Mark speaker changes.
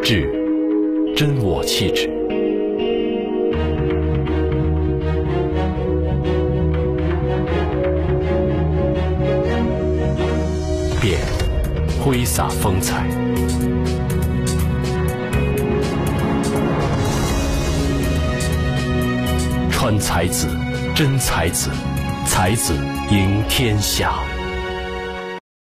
Speaker 1: 至真我气质。变，挥洒风采。传才子，真才子，才子赢天下。